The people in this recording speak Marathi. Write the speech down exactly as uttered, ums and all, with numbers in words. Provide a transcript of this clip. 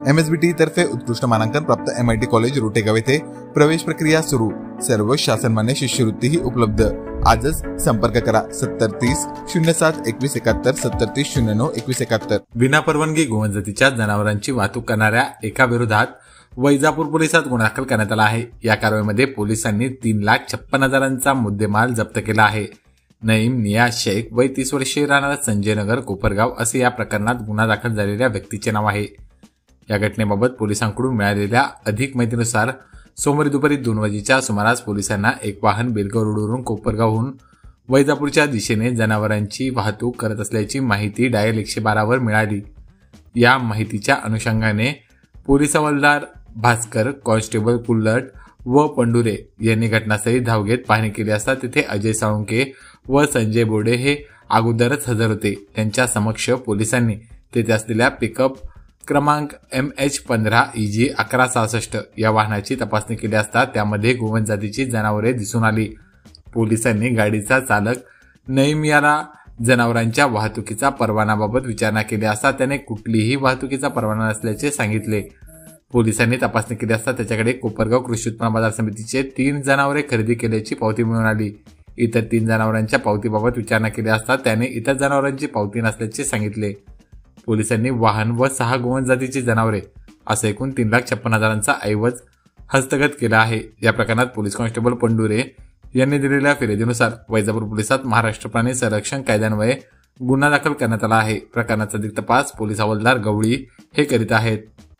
एम एस बी टी तर्फे उत्कृष्ट मानांकन प्राप्त M I T college Rotegaon येथे प्रवेश प्रक्रिया सुरू। सर्व शासनमान्य शिष्यवृत्तीही उपलब्ध। आजच संपर्क करा सत्तर तीस शून्य सात एकवीस एकाहत्तर सत्तर तीस शून्य नऊ एकवीस एकाहत्तर। विनापरवानगी गोवंजातीच्या जनावरांची वाहतूक करणाऱ्या एका विरोधात वैजापूर पोलिसात गुन्हा दाखल करण्यात आला आहे। या कारवाईमध्ये पोलिसांनी तीन लाख छप्पन हजारांचा मुद्देमाल जप्त केला आहे। नईम नियाज शेख वय तीस वर्षीय राहणार संजय नगर कोपरगाव असे या प्रकरणात गुन्हा दाखल झालेल्या व्यक्तीचे नाव आहे। या घटनेबाबत पोलिसांकडून मिळालेल्या अधिक माहितीनुसार सोमवारी दुपारी दोन वाजेच्या सुमारास पोलिसांना एक वाहन बेलगाव रोडवरून कोपरगावहून वैजापूरच्या दिशेने जनावरांची वाहतूक करत असल्याची माहिती डायल एकशे बारा वर मिळाली। या माहितीच्या अनुषंगाने पोलीस हवालदार भास्कर, कॉन्स्टेबल कुल्लट व पंडुरे यांनी घटनास्थळी धाव घेत पाहणी केली असता तिथे अजय साळुंके व संजय बोर्डे हे अगोदरच हजर होते। त्यांच्या समक्ष पोलिसांनी तेथे असलेल्या पिकअप क्रमांक एम एच पंधरा ई जी अकरा सहासष्ट या वाहनाची तपासणी केली असता त्यामध्ये गोवंश जातीची जनावरे दिसून आली। पोलिसांनी गाडीचा चालक नईम याला जनावरांच्या वाहतुकीचा परवानाबाबत विचारणा केली असता त्याने कुठलीही वाहतुकीचा परवाना नसल्याचे सांगितले। पोलिसांनी तपासणी केली असता त्याच्याकडे कोपरगाव कृषी उत्पन्न बाजार समितीचे तीन जनावरे खरेदी केल्याची पावती मिळून आली। इतर तीन जनावरांच्या पावतीबाबत विचारणा केली असता त्याने इतर जनावरांची पावती नसल्याचे सांगितले। पोलिसांनी वाहन व सहा गोवंश जातीची जनावरे असे एकूण तीन लाख छप्पन हजारांचा ऐवज हस्तगत केला आहे। या प्रकरणात पोलीस कॉन्स्टेबल पंडुरे यांनी दिलेल्या फिर्यादीनुसार वैजापूर पोलिसात महाराष्ट्र प्राणी संरक्षण कायद्यान्वये गुन्हा दाखल करण्यात आला आहे। प्रकरणाचा अधिक तपास पोलीस हवालदार गवळी हे करीत आहेत।